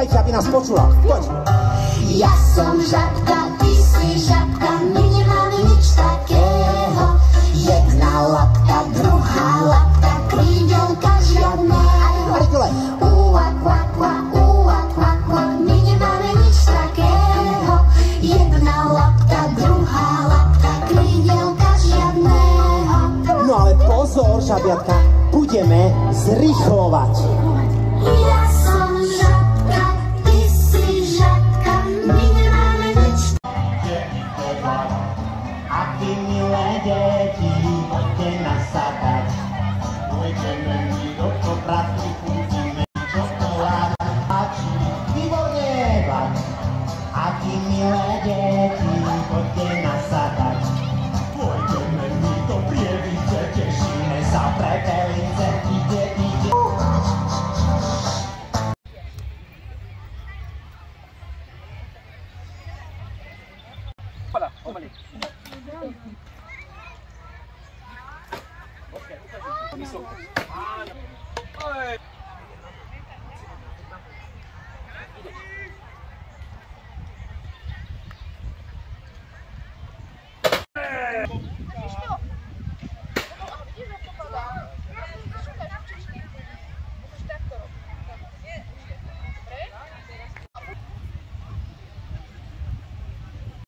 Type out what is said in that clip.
spievajte, aby nás počula. Poď. Ja som žabka, ty si žabka, my nemáme nič takého. Jedna lapka, druhá lapka, krídelka žiadne. Ua, kva, kva, my nemáme nič takého. Jedna lapka, druhá lapka, krídelka žiadneho. No ale pozor, žabiatka, budeme zrýchlovať. Ja som žabka, ty si žabka, my nemáme nič. A ty, milé deti, poďte nasadať. Pôjdeme my do popravky, kúpime čokoláda páči. Výborne, bať. A ty, milé deti, poďte nasadať. Pôjdeme my do Prievidze, tešíme sa pre Belice. Ide. Pomaly. Okay,